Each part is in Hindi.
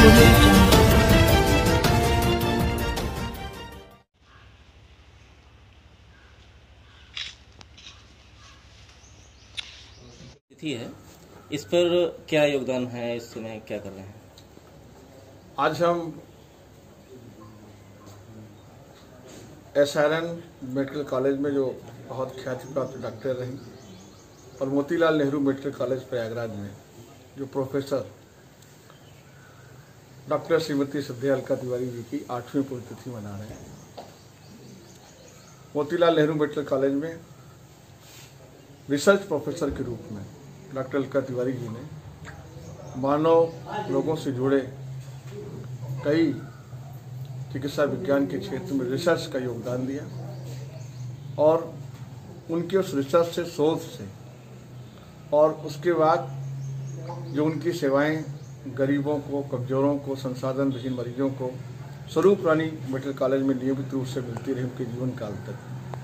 तिथि है, इस पर क्या योगदान है, इस समय क्या कर रहे हैं? आज हम SRN मेडिकल कॉलेज में जो बहुत ख्याति प्राप्त डॉक्टर रहीं और मोतीलाल नेहरू मेडिकल कॉलेज प्रयागराज में जो प्रोफेसर डॉक्टर श्रीमती श्रद्धेय अलका तिवारी जी की 8वीं पुण्यतिथि मना रहे हैं। मोतीलाल नेहरू मेडिकल कॉलेज में रिसर्च प्रोफेसर के रूप में डॉक्टर अलका तिवारी जी ने मानव रोगों से जुड़े कई चिकित्सा विज्ञान के क्षेत्र में रिसर्च का योगदान दिया और उनके उस रिसर्च से, शोध से और उसके बाद जो उनकी सेवाएं गरीबों को, कमजोरों को, संसाधन विहीन मरीजों को स्वरूप रानी मेडिकल कॉलेज में नियमित रूप से मिलती रही उनके जीवन काल तक,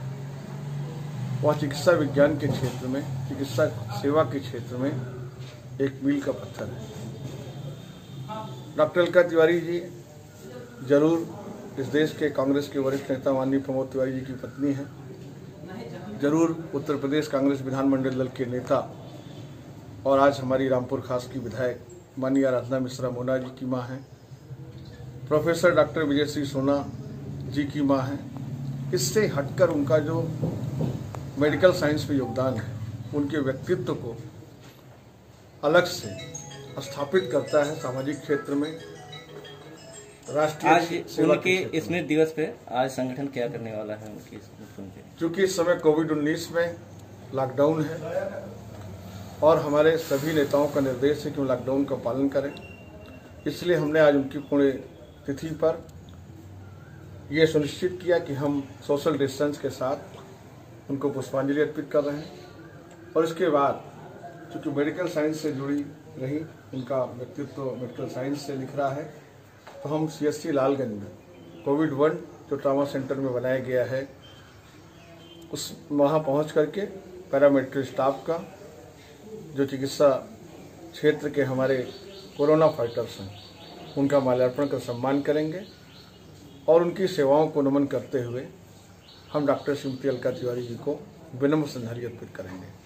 वह चिकित्सा विज्ञान के क्षेत्र में, चिकित्सा सेवा के क्षेत्र में एक मील का पत्थर है। डॉक्टर अलका तिवारी जी जरूर इस देश के कांग्रेस के वरिष्ठ नेता माननीय प्रमोद तिवारी जी की पत्नी हैं, जरूर उत्तर प्रदेश कांग्रेस विधानमंडल दल के नेता और आज हमारी रामपुर खास की विधायक माननीय आराधना मिश्रा मोना जी की मां हैं, प्रोफेसर डॉक्टर विजय श्री सोना जी की मां हैं। इससे हटकर उनका जो मेडिकल साइंस में योगदान है, उनके व्यक्तित्व को अलग से स्थापित करता है सामाजिक क्षेत्र में, राष्ट्रीय सेवा उनके स्मृति दिवस पे आज संगठन क्या करने वाला है उनकी स्मृति? क्योंकि इस समय कोविड-19 में लॉकडाउन है और हमारे सभी नेताओं का निर्देश है कि वो लॉकडाउन का पालन करें, इसलिए हमने आज उनकी पुण्यतिथि पर ये सुनिश्चित किया कि हम सोशल डिस्टेंस के साथ उनको पुष्पांजलि अर्पित कर रहे हैं। और इसके बाद चूँकि मेडिकल साइंस से जुड़ी रही, उनका व्यक्तित्व मेडिकल साइंस से लिख रहा है, तो हम CSC लालगंज में कोविड-1 जो ट्रामा सेंटर में बनाया गया है, उस वहाँ पहुँच करके पैरामेडिकल स्टाफ का, जो चिकित्सा क्षेत्र के हमारे कोरोना फाइटर्स हैं, उनका माल्यार्पण कर सम्मान करेंगे और उनकी सेवाओं को नमन करते हुए हम डॉक्टर श्रीमती अलका तिवारी जी को विनम्र श्रद्धांजलि अर्पित करेंगे।